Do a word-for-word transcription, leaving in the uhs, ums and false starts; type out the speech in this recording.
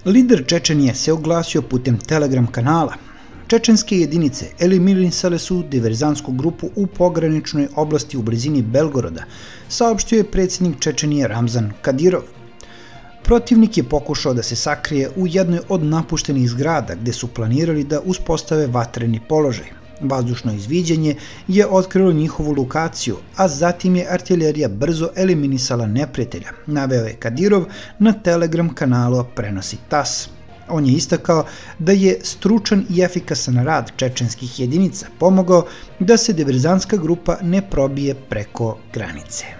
Lider Čečenije se oglasio putem Telegram kanala. Čečenske jedinice eliminisale su diverzantsku grupu u pograničnoj oblasti u blizini Belgoroda, saopštio je predsjednik Čečenije Ramzan Kadirov. Protivnik je pokušao da se sakrije u jednoj od napuštenih zgrada gde su planirali da uspostave vatreni položaj. Vazdušno izviđanje je otkrilo njihovu lokaciju, a zatim je artiljerija brzo eliminisala neprijatelja, naveo je Kadirov na Telegram kanalu prenosi tas. On je istakao da je stručan i efikasan rad čečenskih jedinica pomogao da se diverzantska grupa ne probije preko granice.